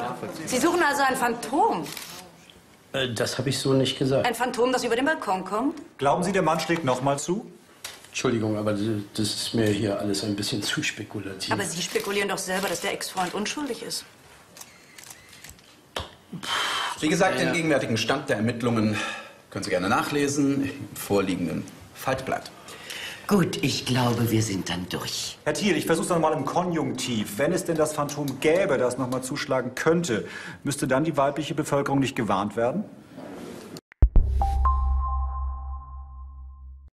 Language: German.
Sie suchen also ein Phantom. Das habe ich so nicht gesagt. Ein Phantom, das über den Balkon kommt? Glauben Sie, der Mann schlägt noch mal zu? Entschuldigung, aber das ist mir hier alles ein bisschen zu spekulativ. Aber Sie spekulieren doch selber, dass der Ex-Freund unschuldig ist. Wie gesagt, den gegenwärtigen Stand der Ermittlungen können Sie gerne nachlesen im vorliegenden Faltblatt. Gut, ich glaube, wir sind dann durch. Herr Thiel, ich versuche es noch mal im Konjunktiv. Wenn es denn das Phantom gäbe, das noch mal zuschlagen könnte, müsste dann die weibliche Bevölkerung nicht gewarnt werden?